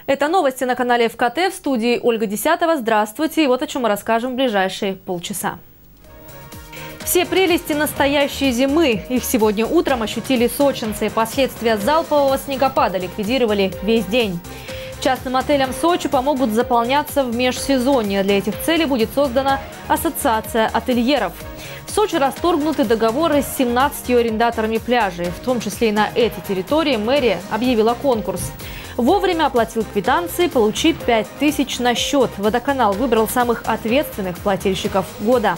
Это новости на канале ФКТ, в студии Ольга Десятова. Здравствуйте, и вот о чем мы расскажем в ближайшие полчаса. Все прелести настоящей зимы. Их сегодня утром ощутили сочинцы. Последствия залпового снегопада ликвидировали весь день. Частным отелям Сочи помогут заполняться в межсезонье. Для этих целей будет создана ассоциация ательеров. В Сочи расторгнуты договоры с 17 арендаторами пляжей. В том числе и на этой территории мэрия объявила конкурс. Вовремя оплатил квитанции, получи 5000 на счет. Водоканал выбрал самых ответственных плательщиков года.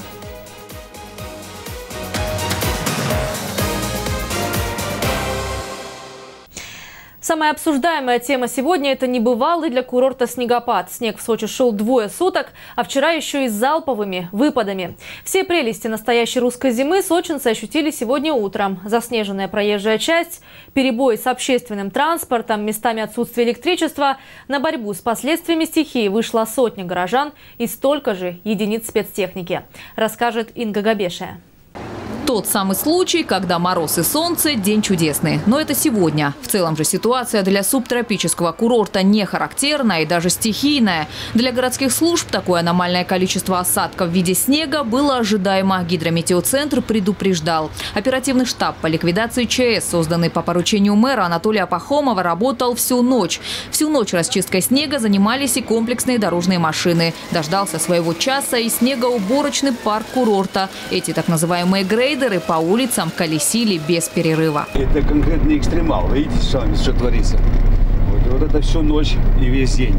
Самая обсуждаемая тема сегодня – это небывалый для курорта снегопад. Снег в Сочи шел двое суток, а вчера еще и с залповыми выпадами. Все прелести настоящей русской зимы сочинцы ощутили сегодня утром. Заснеженная проезжая часть, перебои с общественным транспортом, местами отсутствие электричества. На борьбу с последствиями стихии вышла сотня горожан и столько же единиц спецтехники. Расскажет Инга Габешия. Тот самый случай, когда мороз и солнце – день чудесный. Но это сегодня. В целом же ситуация для субтропического курорта не характерная и даже стихийная. Для городских служб такое аномальное количество осадков в виде снега было ожидаемо. Гидрометеоцентр предупреждал. Оперативный штаб по ликвидации ЧС, созданный по поручению мэра Анатолия Пахомова, работал всю ночь. Всю ночь расчисткой снега занимались и комплексные дорожные машины. Дождался своего часа и снегоуборочный парк курорта. Эти так называемые грейдеры по улицам колесили без перерыва. Это конкретный экстремал. Видите сами, что творится. Вот это всю ночь и весь день.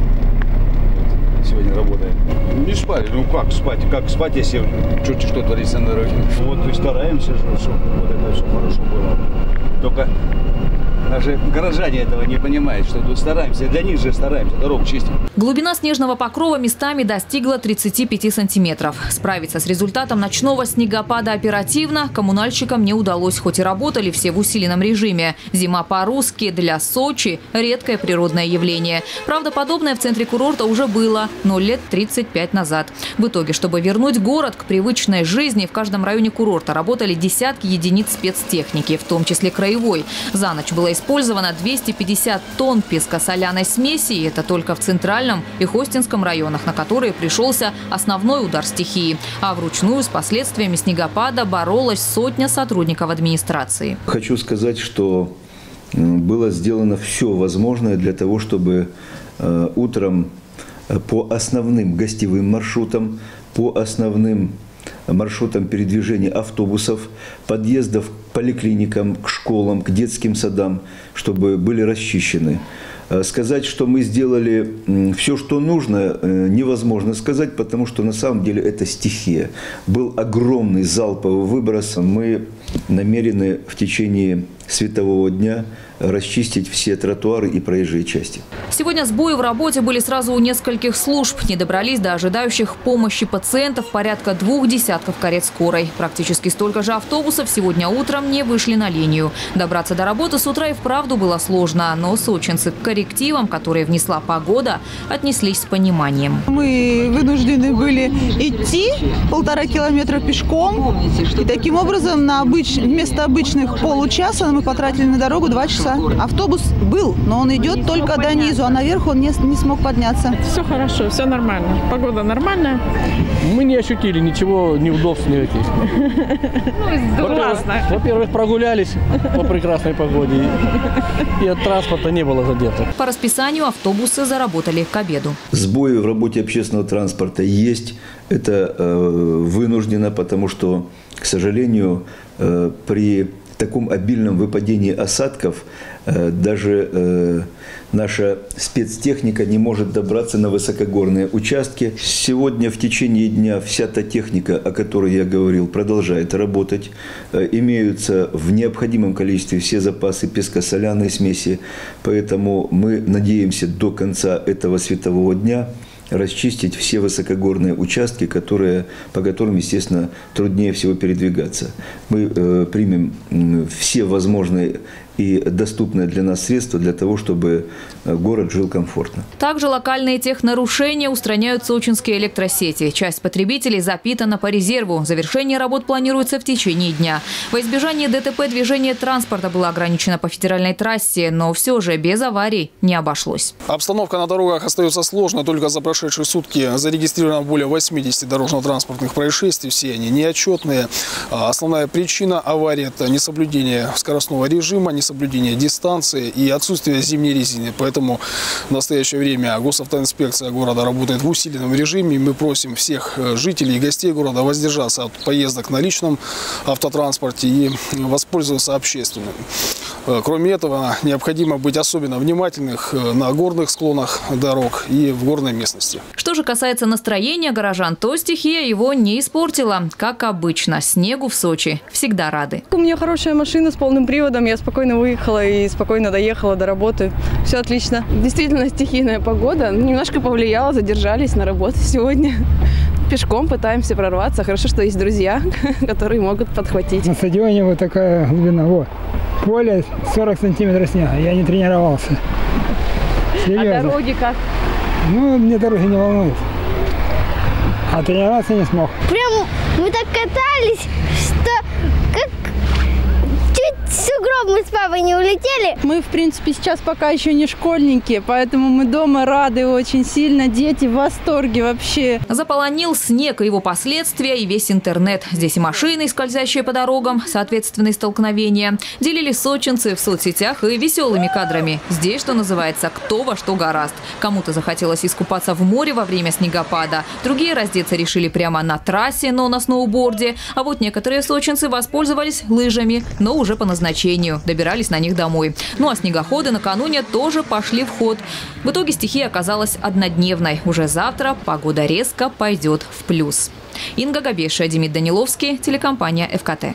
Сегодня работаем. Не спали. Ну как спать, если что творится на дороге. Вот и стараемся, чтобы вот это все хорошо было. Только даже горожане этого не понимают, что тут стараемся. Для них же стараемся, дорогу чистим. Глубина снежного покрова местами достигла 35 сантиметров. Справиться с результатом ночного снегопада оперативно коммунальщикам не удалось, хоть и работали все в усиленном режиме. Зима по-русски для Сочи – редкое природное явление. Правда, подобное в центре курорта уже было, но лет 35 назад. В итоге, чтобы вернуть город к привычной жизни, в каждом районе курорта работали десятки единиц спецтехники, в том числе краевой. За ночь было использовано 250 тонн песко-соляной смеси, и это только в Центральном и Хостинском районах, на которые пришелся основной удар стихии. А вручную с последствиями снегопада боролась сотня сотрудников администрации. Хочу сказать, что было сделано все возможное для того, чтобы утром по основным гостевым маршрутам, по основным маршрутам передвижения автобусов, подъездов к поликлиникам, к школам, к детским садам, чтобы были расчищены. Сказать, что мы сделали все, что нужно, невозможно сказать, потому что на самом деле это стихия. Был огромный залповый выброс. Мы намерены в течение светового дня расчистить все тротуары и проезжие части. Сегодня сбои в работе были сразу у нескольких служб. Не добрались до ожидающих помощи пациентов порядка 2 десятков карет скорой. Практически столько же автобусов сегодня утром не вышли на линию. Добраться до работы с утра и вправду было сложно, но сочинцы к коррективам, которые внесла погода, отнеслись с пониманием. Мы вынуждены были идти 1,5 километра пешком. И таким образом вместо обычных получаса мы потратили на дорогу 2 часа. Автобус был, но он идет только до низу, а наверх он не смог подняться. Все хорошо, все нормально. Погода нормальная. Мы не ощутили ничего, неудобств никаких. Во-первых, прогулялись по прекрасной погоде, и от транспорта не было задержек. По расписанию автобусы заработали к обеду. Сбои в работе общественного транспорта есть. Это вынуждено, потому что, к сожалению, при таком обильном выпадении осадков даже наша спецтехника не может добраться на высокогорные участки. Сегодня в течение дня вся та техника, о которой я говорил, продолжает работать. Имеются в необходимом количестве все запасы песко-соляной смеси. Поэтому мы надеемся до конца этого светового дня расчистить все высокогорные участки, по которым, естественно, труднее всего передвигаться. Мы примем все возможные и доступное для нас средство для того, чтобы город жил комфортно. Также локальные технарушения устраняют сочинские электросети. Часть потребителей запитана по резерву. Завершение работ планируется в течение дня. Во избежание ДТП движение транспорта было ограничено по федеральной трассе, но все же без аварий не обошлось. Обстановка на дорогах остается сложной. Только за прошедшие сутки зарегистрировано более 80 дорожно-транспортных происшествий. Все они неотчетные. Основная причина аварии – это несоблюдение скоростного режима, несоблюдение дистанции и отсутствие зимней резины. Поэтому в настоящее время госавтоинспекция города работает в усиленном режиме. Мы просим всех жителей и гостей города воздержаться от поездок на личном автотранспорте и воспользоваться общественным. Кроме этого, необходимо быть особенно внимательных на горных склонах дорог и в горной местности. Что же касается настроения горожан, то стихия его не испортила. Как обычно, снегу в Сочи всегда рады. У меня хорошая машина с полным приводом. Я спокойно выехала и спокойно доехала до работы. Все отлично. Действительно стихийная погода. Немножко повлияла, задержались на работе сегодня. Пешком пытаемся прорваться. Хорошо, что есть друзья, которые могут подхватить. На стадионе вот такая глубина. Вот. Поле 40 сантиметров снега. Я не тренировался. Серьезно. А дороги как? Ну, мне дороги не волнуют. А тренироваться не смог. Прям мы так катались, что как чуть в сугроб мы с папой не улетели. Мы, в принципе, сейчас пока еще не школьники, поэтому мы дома рады очень сильно. Дети в восторге вообще. Заполонил снег и его последствия и весь интернет. Здесь и машины, скользящие по дорогам, соответственные столкновения. Делились сочинцы в соцсетях и веселыми кадрами. Здесь, что называется, кто во что горазд. Кому-то захотелось искупаться в море во время снегопада. Другие раздеться решили прямо на трассе, но на сноуборде. А вот некоторые сочинцы воспользовались лыжами, но уже по назначению. Добирались на них домой. Ну а снегоходы накануне тоже пошли в ход. В итоге стихия оказалась однодневной. Уже завтра погода резко пойдет в плюс. Инга Габеша, Демид Даниловский, телекомпания ФКТ.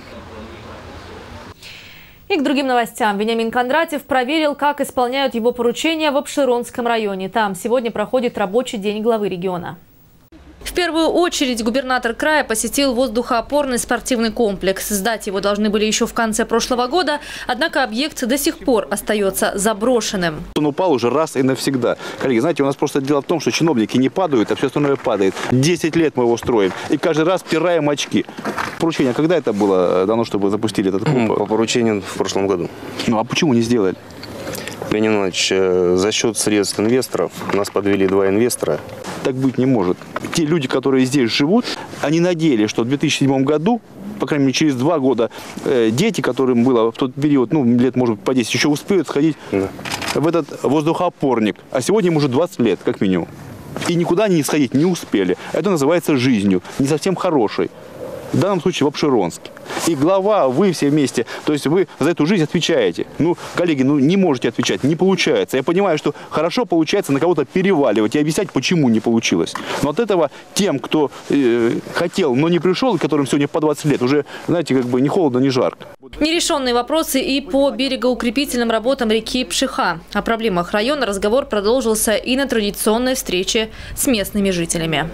И к другим новостям. Вениамин Кондратьев проверил, как исполняют его поручения в Апшеронском районе. Там сегодня проходит рабочий день главы региона. В первую очередь губернатор края посетил воздухоопорный спортивный комплекс. Сдать его должны были еще в конце прошлого года, однако объект до сих пор остается заброшенным. Он упал уже раз и навсегда. Коллеги, знаете, у нас просто дело в том, что чиновники не падают, а все остальное падает. 10 лет мы его строим и каждый раз пираем очки. Поручение, когда это было дано, чтобы запустили этот клуб? По поручению в прошлом году. Ну а почему не сделали? Леонид Иванович, за счет средств инвесторов нас подвели 2 инвестора. Так быть не может. Те люди, которые здесь живут, они надеялись, что в 2007 году, по крайней мере, через 2 года, дети, которым было в тот период, ну, лет, может быть, по 10, еще успеют сходить в этот воздухоопорник. А сегодня им уже 20 лет, как минимум. И никуда они сходить не успели. Это называется жизнью, не совсем хорошей. В данном случае в Апшеронске. И глава, вы все вместе, то есть вы за эту жизнь отвечаете. Ну, коллеги, ну не можете отвечать, не получается. Я понимаю, что хорошо получается на кого-то переваливать и объяснять, почему не получилось. Но от этого тем, кто хотел, но не пришел, и которым сегодня по 20 лет, уже, знаете, как бы ни холодно, ни жарко. Нерешенные вопросы и по берегоукрепительным работам реки Пшиха. О проблемах района разговор продолжился и на традиционной встрече с местными жителями.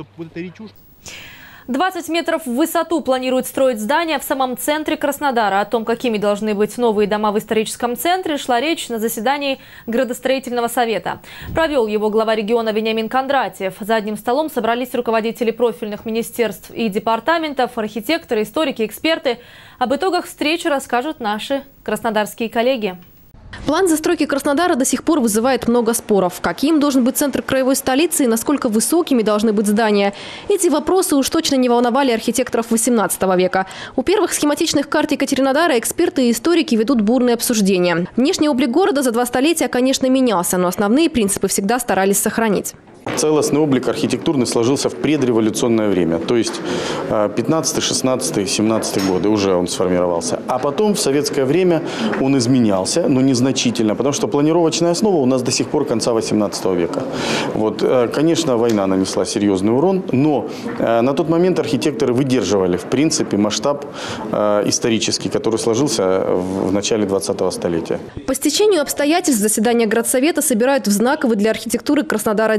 20 метров в высоту планируют строить здания в самом центре Краснодара. О том, какими должны быть новые дома в историческом центре, шла речь на заседании градостроительного совета. Провел его глава региона Вениамин Кондратьев. За одним столом собрались руководители профильных министерств и департаментов, архитекторы, историки, эксперты. Об итогах встречи расскажут наши краснодарские коллеги. План застройки Краснодара до сих пор вызывает много споров. Каким должен быть центр краевой столицы и насколько высокими должны быть здания? Эти вопросы уж точно не волновали архитекторов XVIII века. У первых схематичных карт Екатеринодара эксперты и историки ведут бурные обсуждения. Внешний облик города за 2 столетия, конечно, менялся, но основные принципы всегда старались сохранить. Целостный облик архитектурный сложился в предреволюционное время, то есть 15, 16, 17 годы уже он сформировался. А потом в советское время он изменялся, но незначительно, потому что планировочная основа у нас до сих пор конца 18 века. Вот, конечно, война нанесла серьезный урон, но на тот момент архитекторы выдерживали, в принципе, масштаб исторический, который сложился в начале 20-го столетия. По стечению обстоятельств заседания Градсовета собирают в знаковый для архитектуры Краснодара день.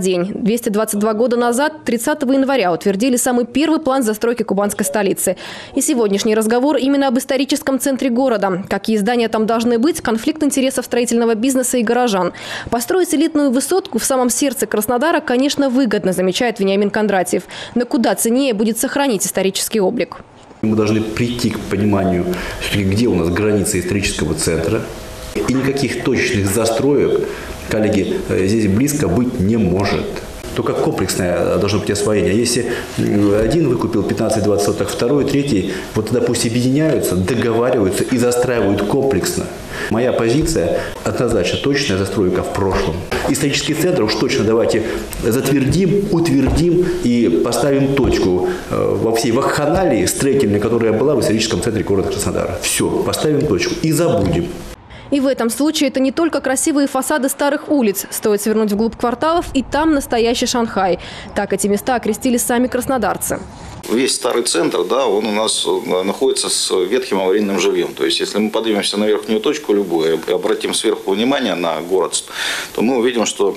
222 года назад, 30 января, утвердили самый первый план застройки кубанской столицы. И сегодняшний разговор именно об историческом центре города. Какие здания там должны быть, конфликт интересов строительного бизнеса и горожан. Построить элитную высотку в самом сердце Краснодара, конечно, выгодно, замечает Вениамин Кондратьев. Но куда ценнее будет сохранить исторический облик. Мы должны прийти к пониманию, где у нас границы исторического центра. И никаких точечных застроек, коллеги, здесь близко быть не может. Только комплексное должно быть освоение. Если один выкупил 15-20 соток, второй, третий, вот тогда пусть объединяются, договариваются и застраивают комплексно. Моя позиция однозначно точная застройка в прошлом. Исторический центр уж точно давайте затвердим, утвердим и поставим точку во всей вакханалии строительной, которая была в историческом центре города Краснодара. Все, поставим точку и забудем. И в этом случае это не только красивые фасады старых улиц. Стоит свернуть вглубь кварталов, и там настоящий Шанхай. Так эти места окрестили сами краснодарцы. Весь старый центр, да, он у нас находится с ветхим аварийным жильем. То есть, если мы поднимемся на верхнюю точку любую и обратим сверху внимание на город, то мы увидим, что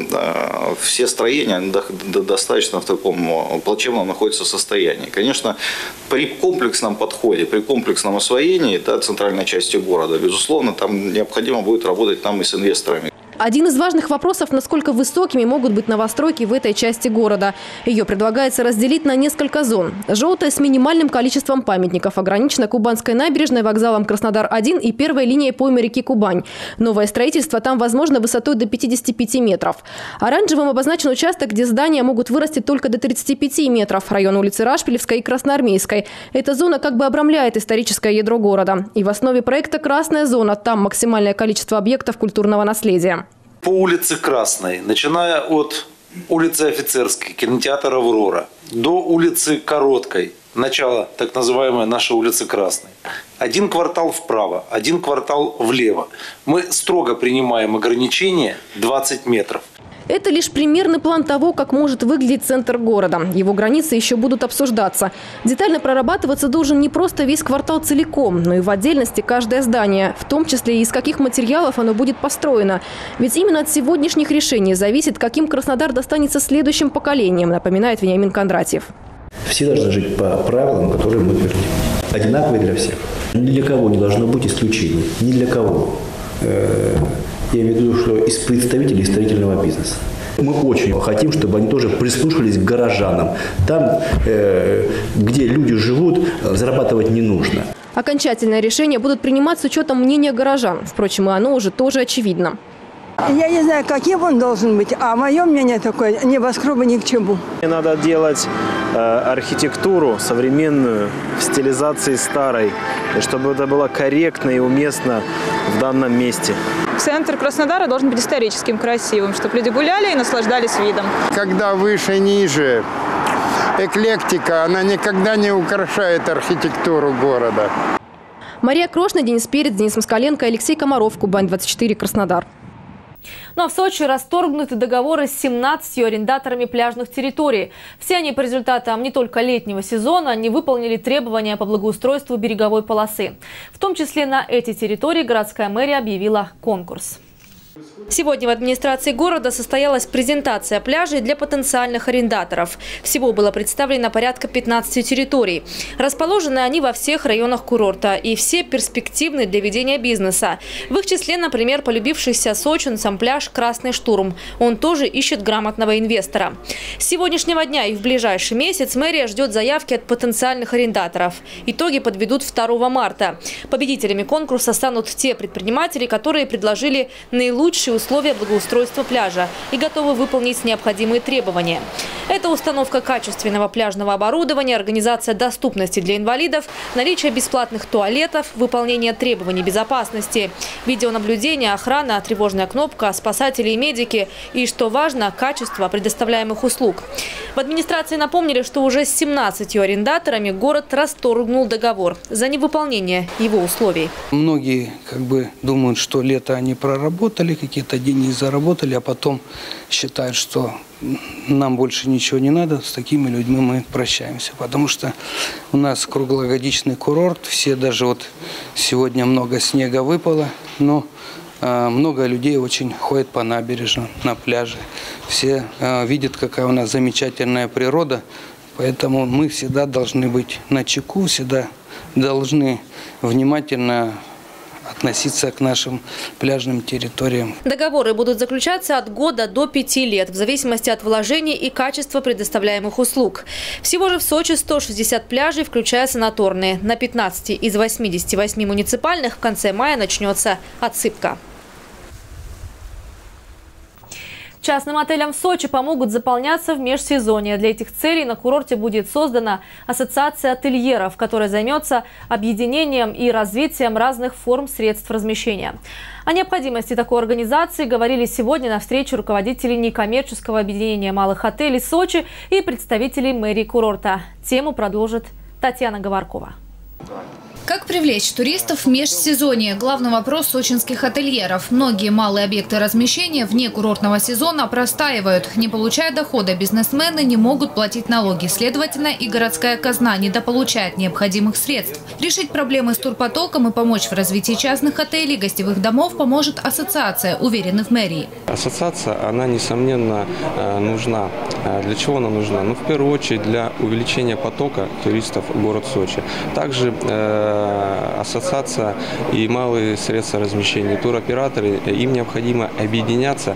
все строения достаточно в таком плачевном находятся состоянии. Конечно, при комплексном подходе, при комплексном освоении центральной части города, безусловно, там необходимо будет работать нам и с инвесторами. Один из важных вопросов, насколько высокими могут быть новостройки в этой части города. Ее предлагается разделить на несколько зон. Желтая с минимальным количеством памятников ограничена Кубанской набережной, вокзалом Краснодар-1 и первой линией поймы реки Кубань. Новое строительство там возможно высотой до 55 метров. Оранжевым обозначен участок, где здания могут вырасти только до 35 метров. Район улицы Рашпилевской и Красноармейской. Эта зона как бы обрамляет историческое ядро города. И в основе проекта красная зона. Там максимальное количество объектов культурного наследия. По улице Красной, начиная от улицы Офицерской, кинотеатр «Аврора», до улицы Короткой, начало так называемой нашей улицы Красной. Один квартал вправо, один квартал влево. Мы строго принимаем ограничение 20 метров. Это лишь примерный план того, как может выглядеть центр города. Его границы еще будут обсуждаться. Детально прорабатываться должен не просто весь квартал целиком, но и в отдельности каждое здание, в том числе и из каких материалов оно будет построено. Ведь именно от сегодняшних решений зависит, каким Краснодар достанется следующим поколениям, напоминает Вениамин Кондратьев. Все должны жить по правилам, которые мы твердим. Одинаковые для всех. Ни для кого не должно быть исключений. Ни для кого. Я имею в виду, что из представителей строительного бизнеса. Мы очень хотим, чтобы они тоже прислушались к горожанам. Там, где люди живут, зарабатывать не нужно. Окончательное решение будут принимать с учетом мнения горожан. Впрочем, и оно уже тоже очевидно. Я не знаю, каким он должен быть, а мое мнение такое, небоскребы ни к чему. Надо делать архитектуру современную в стилизации старой, и чтобы это было корректно и уместно в данном месте. Центр Краснодара должен быть историческим, красивым, чтобы люди гуляли и наслаждались видом. Когда выше, ниже, эклектика, она никогда не украшает архитектуру города. Мария Крошна, Денис Перец, Денис Москаленко, Алексей Комаров, Кубань-24, Краснодар. Ну а в Сочи расторгнуты договоры с 17 арендаторами пляжных территорий. Все они по результатам не только летнего сезона не выполнили требования по благоустройству береговой полосы. В том числе на эти территории городская мэрия объявила конкурс. Сегодня в администрации города состоялась презентация пляжей для потенциальных арендаторов. Всего было представлено порядка 15 территорий. Расположены они во всех районах курорта и все перспективны для ведения бизнеса. В их числе, например, полюбившийся сочинцам пляж «Красный штурм». Он тоже ищет грамотного инвестора. С сегодняшнего дня и в ближайший месяц мэрия ждет заявки от потенциальных арендаторов. Итоги подведут 2 марта. Победителями конкурса станут те предприниматели, которые предложили наилучшие условия благоустройства пляжа и готовы выполнить необходимые требования. Это установка качественного пляжного оборудования, организация доступности для инвалидов, наличие бесплатных туалетов, выполнение требований безопасности, видеонаблюдение, охрана, тревожная кнопка, спасатели и медики и, что важно, качество предоставляемых услуг. В администрации напомнили, что уже с 17 арендаторами город расторгнул договор за невыполнение его условий. Многие думают, что лето они проработали, какие-то деньги заработали, а потом считают, что нам больше ничего не надо, с такими людьми мы прощаемся. Потому что у нас круглогодичный курорт, все даже сегодня много снега выпало, но много людей очень ходят по набережной, на пляже. все видят, какая у нас замечательная природа. Поэтому мы всегда должны быть начеку, всегда должны внимательно относиться к нашим пляжным территориям. Договоры будут заключаться от года до 5 лет, в зависимости от вложений и качества предоставляемых услуг. Всего же в Сочи 160 пляжей, включая санаторные. На 15 из 88 муниципальных в конце мая начнется отсыпка. Частным отелям в Сочи помогут заполняться в межсезонье. Для этих целей на курорте будет создана ассоциация ательеров, которая займется объединением и развитием разных форм средств размещения. О необходимости такой организации говорили сегодня на встрече руководителей некоммерческого объединения малых отелей Сочи и представителей мэрии курорта. Тему продолжит Татьяна Говоркова. Как привлечь туристов в межсезонье? Главный вопрос сочинских ательеров. Многие малые объекты размещения вне курортного сезона простаивают. Не получая дохода, бизнесмены не могут платить налоги. Следовательно, и городская казна недополучает необходимых средств. Решить проблемы с турпотоком и помочь в развитии частных отелей, гостевых домов поможет ассоциация, уверены в мэрии. Ассоциация, она, несомненно, нужна. Для чего она нужна? Ну, в первую очередь, для увеличения потока туристов в город Сочи. Также ассоциация и малые средства размещения, туроператоры, им необходимо объединяться,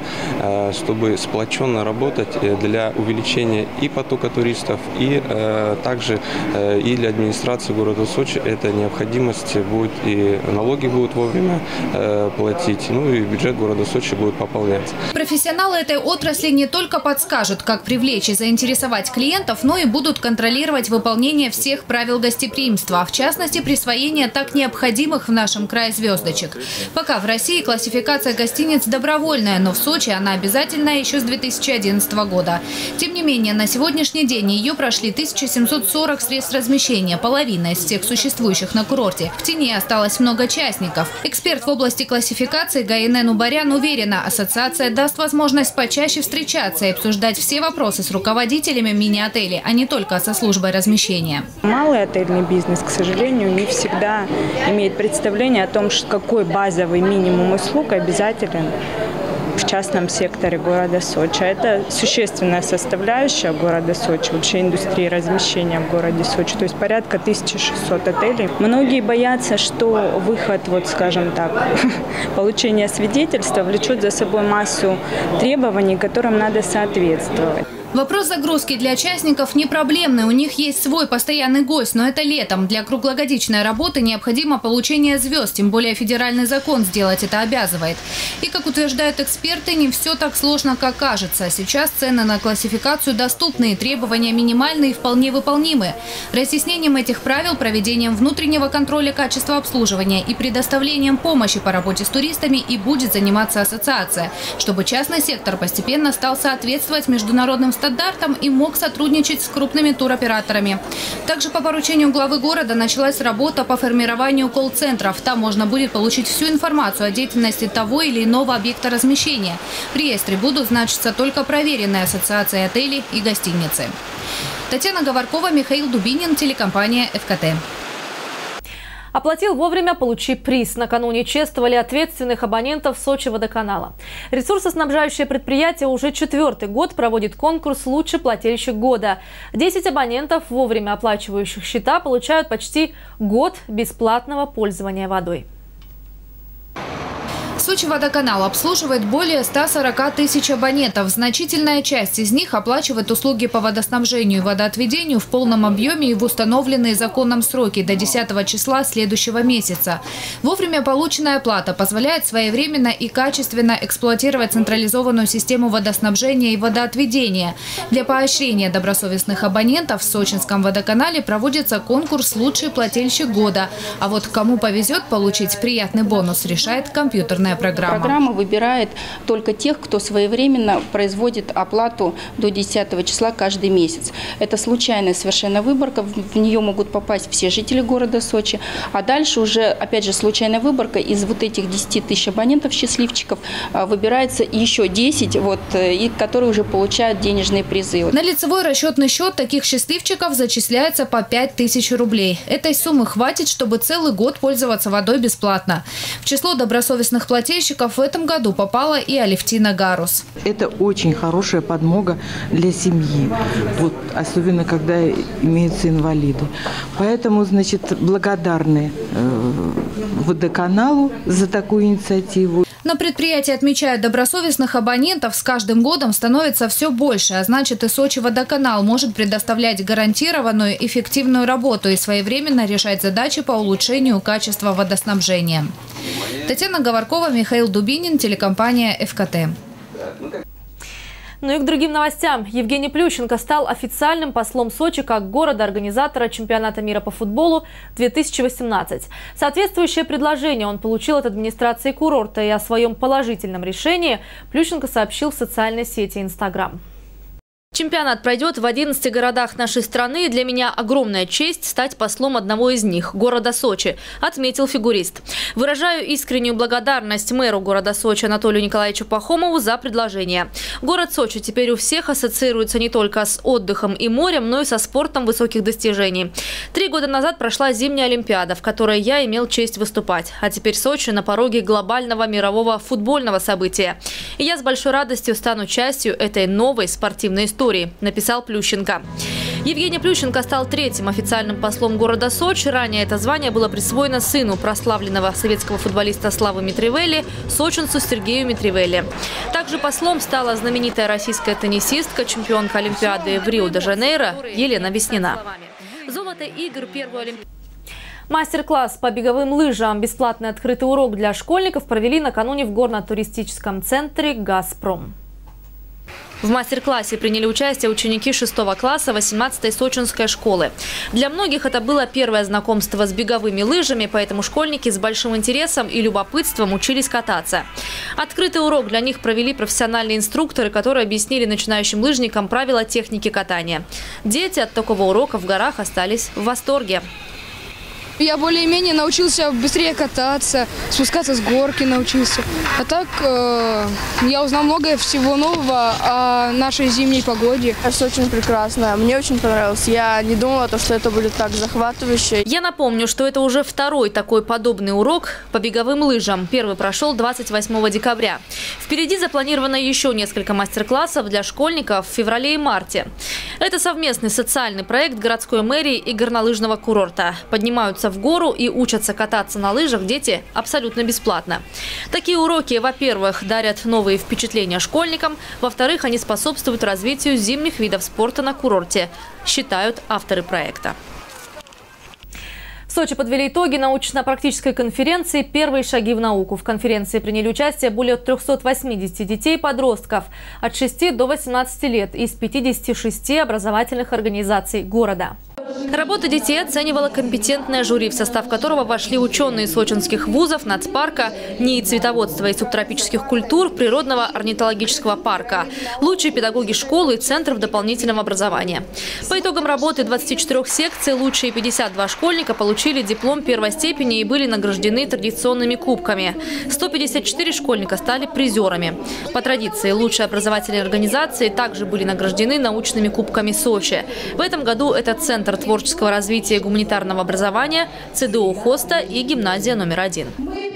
чтобы сплоченно работать для увеличения и потока туристов, и также и для администрации города Сочи эта необходимость будет, и налоги будут вовремя платить, ну и бюджет города Сочи будет пополняться. Профессионалы этой отрасли не только подскажут, как привлечь и заинтересовать клиентов, но и будут контролировать выполнение всех правил гостеприимства, в частности, присвоение так необходимых в нашем крае звездочек. Пока в России классификация гостиниц добровольная, но в Сочи она обязательная еще с 2011 года. Тем не менее, на сегодняшний день ее прошли 1740 средств размещения, половина из всех существующих на курорте. В тени осталось много частников. Эксперт в области классификации Гаинен Убарян уверена, ассоциация даст возможность почаще встречаться и обсуждать все вопросы с руководителями мини-отелей, а не только со службой размещения. Малый отельный бизнес, к сожалению, не всегда имеет представление о том, какой базовый минимум услуг обязателен в частном секторе города Сочи. Это существенная составляющая города Сочи, вообще индустрии размещения в городе Сочи. То есть порядка 1600 отелей. Многие боятся, что выход, вот скажем так, получение свидетельства влечет за собой массу требований, которым надо соответствовать. Вопрос загрузки для участников не проблемный. У них есть свой постоянный гость, но это летом. Для круглогодичной работы необходимо получение звезд, тем более федеральный закон сделать это обязывает. И, как утверждают эксперты, не все так сложно, как кажется. Сейчас цены на классификацию доступны, требования минимальные и вполне выполнимы. Разъяснением этих правил, проведением внутреннего контроля качества обслуживания и предоставлением помощи по работе с туристами и будет заниматься ассоциация, чтобы частный сектор постепенно стал соответствовать международным стандартам и мог сотрудничать с крупными туроператорами. Также по поручению главы города началась работа по формированию колл-центров. Там можно будет получить всю информацию о деятельности того или иного объекта размещения. В реестре будут значиться только проверенные ассоциации отелей и гостиницы. Татьяна Говоркова, Михаил Дубинин, телекомпания ФКТ. Оплатил вовремя, получи приз. Накануне чествовали ответственных абонентов Сочи водоканала. Ресурсоснабжающее предприятие уже 4-й год проводит конкурс «Лучший плательщик года». 10 абонентов, вовремя оплачивающих счета, получают почти год бесплатного пользования водой. Сочи водоканал обслуживает более 140 тысяч абонентов. Значительная часть из них оплачивает услуги по водоснабжению и водоотведению в полном объеме и в установленные законом сроки до 10 числа следующего месяца. Вовремя полученная плата позволяет своевременно и качественно эксплуатировать централизованную систему водоснабжения и водоотведения. Для поощрения добросовестных абонентов в Сочинском водоканале проводится конкурс «Лучший плательщик года». А вот кому повезет получить приятный бонус, решает компьютерная программа. Программа выбирает только тех, кто своевременно производит оплату до 10 числа каждый месяц. Это случайная совершенно выборка, в нее могут попасть все жители города Сочи. А дальше уже, опять же, случайная выборка. Из вот этих 10 тысяч абонентов, счастливчиков, выбирается еще 10, которые уже получают денежные призы. На лицевой расчетный счет таких счастливчиков зачисляется по 5000 рублей. Этой суммы хватит, чтобы целый год пользоваться водой бесплатно. В число добросовестных плательщиков болельщиков в этом году попала и Алевтина Гарус. Это очень хорошая подмога для семьи, вот, особенно когда имеются инвалиды. Поэтому, значит, благодарны водоканалу за такую инициативу. На предприятии отмечают, добросовестных абонентов с каждым годом становится все больше, а значит и Сочи-водоканал может предоставлять гарантированную эффективную работу и своевременно решать задачи по улучшению качества водоснабжения. Татьяна Говоркова, Михаил Дубинин, телекомпания ФКТ. Ну и к другим новостям. Евгений Плющенко стал официальным послом Сочи как города-организатора чемпионата мира по футболу 2018. Соответствующее предложение он получил от администрации курорта, и о своем положительном решении Плющенко сообщил в социальной сети Instagram. Чемпионат пройдет в 11 городах нашей страны, и для меня огромная честь стать послом одного из них – города Сочи, отметил фигурист. Выражаю искреннюю благодарность мэру города Сочи Анатолию Николаевичу Пахомову за предложение. Город Сочи теперь у всех ассоциируется не только с отдыхом и морем, но и со спортом высоких достижений. 3 года назад прошла зимняя Олимпиада, в которой я имел честь выступать. А теперь Сочи на пороге глобального мирового футбольного события. И я с большой радостью стану частью этой новой спортивной истории, написал Плющенко. Евгений Плющенко стал 3-м официальным послом города Сочи. Ранее это звание было присвоено сыну прославленного советского футболиста Славы Митревелли, сочинцу Сергею Митревелли. Также послом стала знаменитая российская теннисистка, чемпионка Олимпиады в Рио-де-Жанейро Елена Веснина. Золото игр первую Олимпиаду. Мастер-класс по беговым лыжам, бесплатный открытый урок для школьников провели накануне в горно-туристическом центре «Газпром». В мастер-классе приняли участие ученики 6 класса 18-й сочинской школы. Для многих это было первое знакомство с беговыми лыжами, поэтому школьники с большим интересом и любопытством учились кататься. Открытый урок для них провели профессиональные инструкторы, которые объяснили начинающим лыжникам правила техники катания. Дети от такого урока в горах остались в восторге. Я более-менее научился быстрее кататься, спускаться с горки научился. А так я узнал много всего нового о нашей зимней погоде. Это очень прекрасно. Мне очень понравилось. Я не думала, что это будет так захватывающе. Я напомню, что это уже 2-й такой подобный урок по беговым лыжам. Первый прошел 28 декабря. Впереди запланировано еще несколько мастер-классов для школьников в феврале и марте. Это совместный социальный проект городской мэрии и горнолыжного курорта. Поднимаются в гору и учатся кататься на лыжах дети абсолютно бесплатно. Такие уроки, во-первых, дарят новые впечатления школьникам, во-вторых, они способствуют развитию зимних видов спорта на курорте, считают авторы проекта. В Сочи подвели итоги научно-практической конференции «Первые шаги в науку». В конференции приняли участие более 380 детей и подростков от 6 до 18 лет из 56 образовательных организаций города. Работы детей оценивало компетентное жюри, в состав которого вошли ученые сочинских вузов, нацпарка, НИИ цветоводства и субтропических культур, природного орнитологического парка, лучшие педагоги школы и центров дополнительного образования. По итогам работы 24 секций лучшие 52 школьника получили диплом первой степени и были награждены традиционными кубками. 154 школьника стали призерами. По традиции лучшие образовательные организации также были награждены научными кубками Сочи. В этом году это Центр творческого развития и гуманитарного образования, ЦДУ Хоста и гимназия номер 1.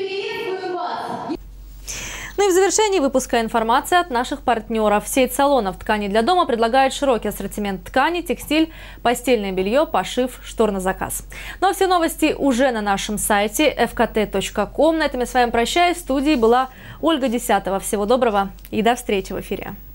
Ну и в завершении выпуска информация от наших партнеров. Сеть салонов ткани для дома предлагает широкий ассортимент ткани, текстиль, постельное белье, пошив, штор на заказ. Ну а все новости уже на нашем сайте fkt.com. На этом я с вами прощаюсь. В студии была Ольга Десятова. Всего доброго и до встречи в эфире.